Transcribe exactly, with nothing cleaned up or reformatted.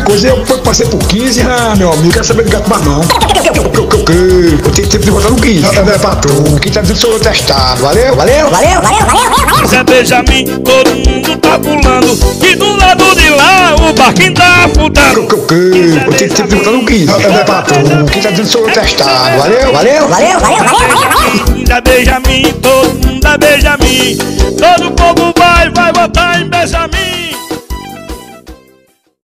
coisa eu passei por quinze, ah, meu amigo, não quero saber de gato mais não. Eu tenho tempo de votar no quinze. É, é patrão, quem tá dizendo sou eu testado. Valeu, valeu, valeu, valeu, valeu. Zé Benjamin, todo mundo tá pulando, e do lado de lá o barquinho tá afundando. Eu tenho tempo de votar no quinze. É, é patrão, quem tá dizendo sou eu testado. Valeu, valeu, valeu, valeu, valeu. Zé Benjamin, todo mundo é Benjamin, todo povo